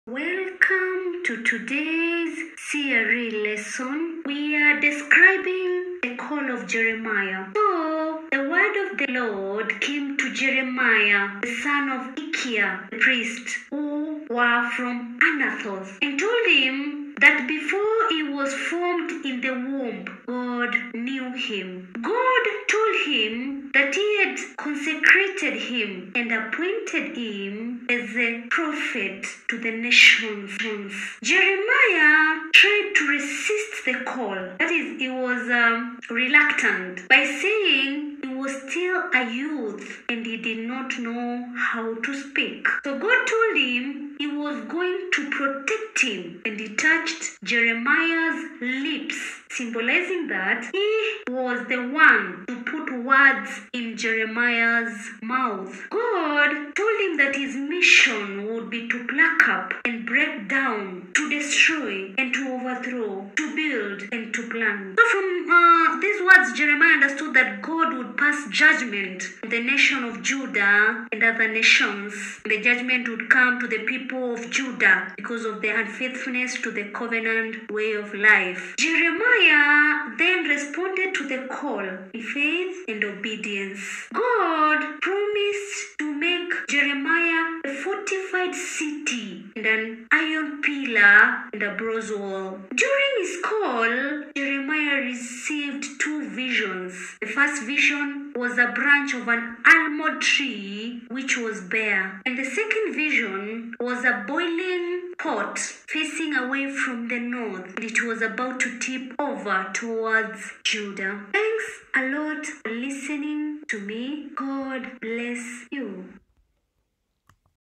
Welcome to today's CRE lesson. We are describing the call of Jeremiah. So, the word of the Lord came to Jeremiah, the son of Hilkiah, the priest, who were from Anathoth, and told him that before he was formed in the womb, God knew him. God told him that he had consecrated him and appointed him as a prophet to the nations. Jeremiah tried to resist the call. That is, he was reluctant by saying he was still a youth and he did not know how to speak. So God told him he was going to protect him, and he touched Jeremiah's lips, symbolizing that he was the one to put words in Jeremiah's mouth. God told him that his mission would be to pluck up and break down, to destroy and to overthrow, to build and to plant. So from these words, Jeremiah understood that God would pass judgment on the nation of Judah and other nations. The judgment would come to the people of Judah because of their unfaithfulness to the covenant way of life. Jeremiah then responded to the call in faith and obedience. God promised to make Jeremiah a fortified city and an iron pillar and a bronze wall. During his call, Jeremiah received two visions. The first vision was a branch of an almond tree which was bare, and the second vision was a boiling pot facing away from the north, and it was about to tip over towards Judah. Thanks a lot for listening to me. God bless you.